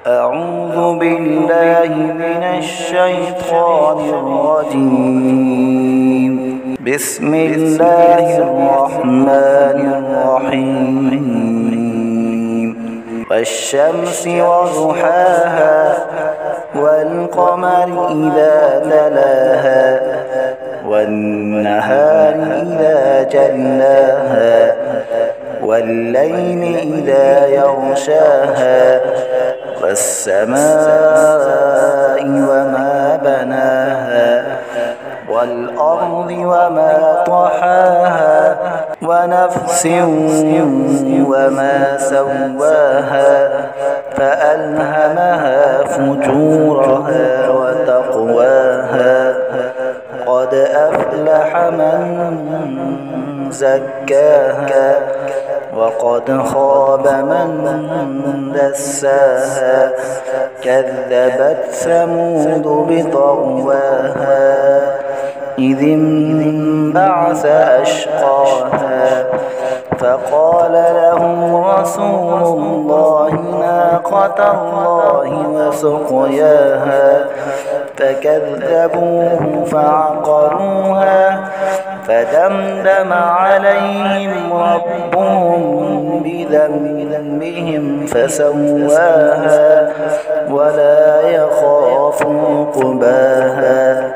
أعوذ بالله من الشيطان الرجيم. بسم الله الرحمن الرحيم. والشمس وضحاها والقمر إذا تلاها والنهار إذا جلاها والليل إذا يغشاها والسماء وما بناها والأرض وما طحاها ونفس وما سواها فألهمها فجورها وتقواها قد أفلح من زكاها وقد خاب من دساها كذبت ثمود بطغواها إذ انبعث أشقاها فقال لهم رسول الله ناقة الله وسقياها فكذبوه فعقروها فدمدم عليهم ربهم بذنبهم فسواها ولا يخاف عقباها